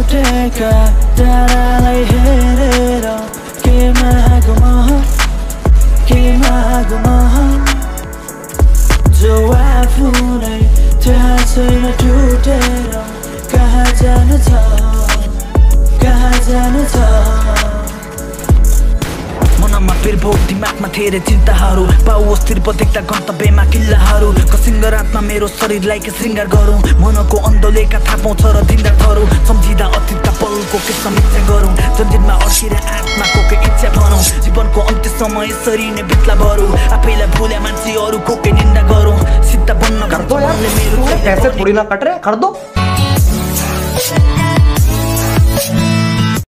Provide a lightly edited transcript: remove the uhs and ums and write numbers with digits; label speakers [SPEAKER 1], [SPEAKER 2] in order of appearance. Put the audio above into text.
[SPEAKER 1] टुटेका तारालाई हेरेर के मागु म जो आफूलाई थाहा छैन टुटेर कहाँ जानु छ मनमा बिरभोग दिमागमा धेरै चिन्ताहरू पाओस् तिर्प देख्दा गन्तव्यमा किल्लाहरू कसिङ्ग रातमा मेरो शरीरलाई के श्रृङ्गार गरौँ मनको अन्धलेका थाहा पाउँछ र दिनदार थरौँ सम्झिँदा अतीतका पलको के समीक्षा गरौँ जन्जिरमा अड्किएर आत्माको के इच्छा भनौँ जीवनको अन्त्यसम्म यसरी नै बित्ला भरौँ आफैलाई भुल्या मान्छे अरूको के निन्दा गरौँ सिद्ध बन्न
[SPEAKER 2] पैसे थोड़ी ना कट रहे, कर दो।